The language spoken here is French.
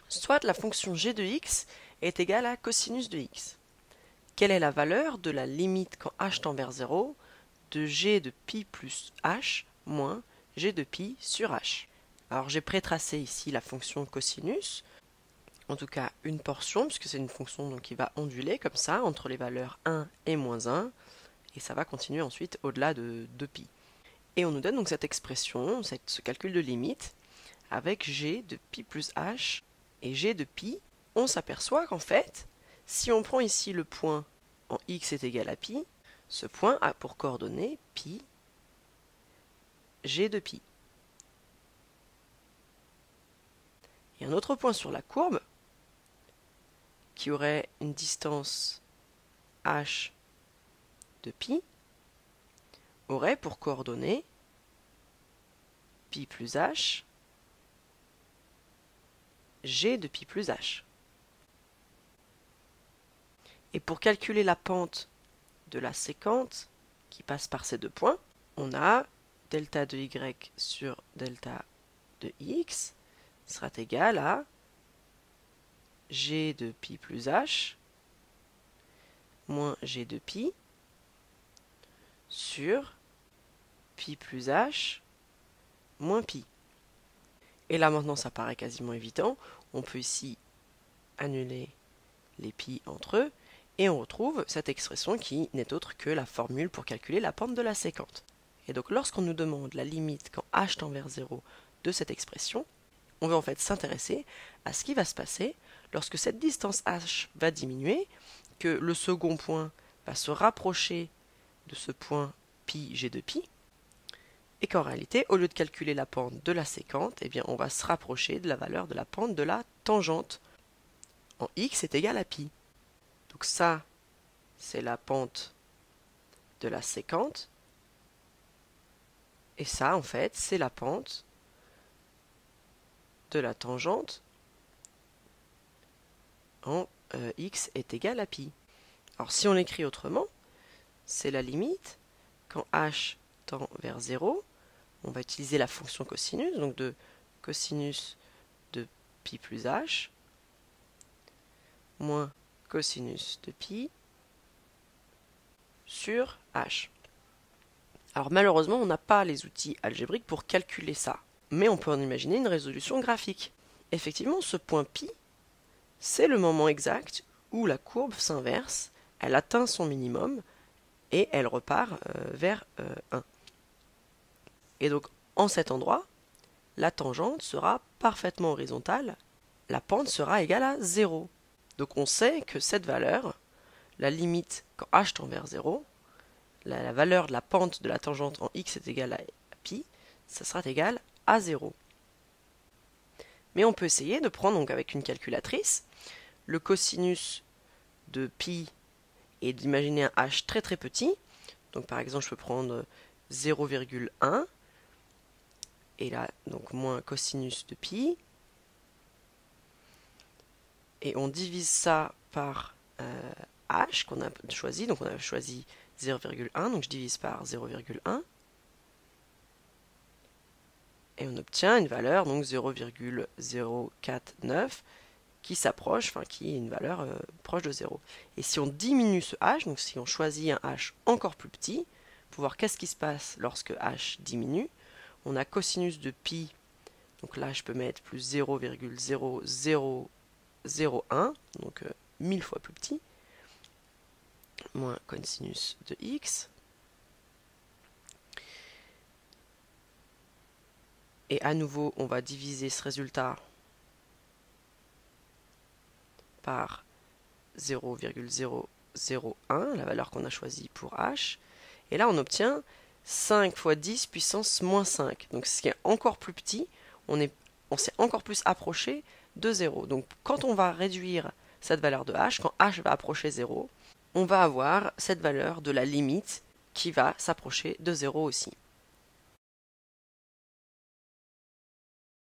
soit la fonction g de x est égale à cosinus de x. Quelle est la valeur de la limite quand h tend vers 0 de g de pi plus h moins g de pi sur h? Alors j'ai pré-tracé ici la fonction cosinus, en tout cas une portion, puisque c'est une fonction donc, qui va onduler comme ça entre les valeurs 1 et moins 1, et ça va continuer ensuite au-delà de pi. Et on nous donne donc cette expression, ce calcul de limite, avec g de pi plus h et g de pi. On s'aperçoit qu'en fait, si on prend ici le point en x est égal à pi, ce point a pour coordonnée pi, g de pi. Et un autre point sur la courbe, qui aurait une distance h de pi, aurait pour coordonnée pi plus h, g de pi plus h. Et pour calculer la pente de la séquente qui passe par ces deux points, on a delta de y sur delta de x sera égal à g de pi plus h moins g de pi sur pi plus h moins pi. Et là maintenant ça paraît quasiment évident, on peut ici annuler les pi entre eux, et on retrouve cette expression qui n'est autre que la formule pour calculer la pente de la séquente. Et donc lorsqu'on nous demande la limite quand h tend vers 0 de cette expression, on va en fait s'intéresser à ce qui va se passer lorsque cette distance h va diminuer, que le second point va se rapprocher de ce point pi g de pi, et qu'en réalité, au lieu de calculer la pente de la séquente, eh bien, on va se rapprocher de la valeur de la pente de la tangente en x est égal à pi. Donc ça, c'est la pente de la séquente, et ça, en fait, c'est la pente de la tangente en x est égal à pi. Alors si on l'écrit autrement, c'est la limite quand h tend vers 0, on va utiliser la fonction cosinus, donc de cosinus de pi plus h moins cosinus de pi sur h. Alors malheureusement, on n'a pas les outils algébriques pour calculer ça, mais on peut en imaginer une résolution graphique. Effectivement, ce point pi, c'est le moment exact où la courbe s'inverse, elle atteint son minimum et elle repart vers 1. Et donc, en cet endroit, la tangente sera parfaitement horizontale, la pente sera égale à 0. Donc on sait que cette valeur, la limite quand h tend vers 0, la valeur de la pente de la tangente en x est égale à pi, ça sera égal à 0. Mais on peut essayer de prendre donc avec une calculatrice le cosinus de pi et d'imaginer un h très très petit. Donc par exemple je peux prendre 0,1 et là donc moins cosinus de pi, et on divise ça par h qu'on a choisi, donc on a choisi 0,1, donc je divise par 0,1 et on obtient une valeur donc 0,049 qui s'approche, enfin qui est une valeur proche de 0. Et si on diminue ce h, donc si on choisit un h encore plus petit, pour voir qu'est-ce qui se passe lorsque h diminue, on a cosinus de pi, donc là je peux mettre plus 0,0001, donc 1000 fois plus petit, moins cosinus de x, et à nouveau on va diviser ce résultat par 0,001, la valeur qu'on a choisie pour h, et là on obtient 5 fois 10 puissance moins 5, donc ce qui est encore plus petit, on s'est encore plus approché de 0. Donc quand on va réduire cette valeur de h, quand h va approcher 0, on va avoir cette valeur de la limite qui va s'approcher de 0 aussi.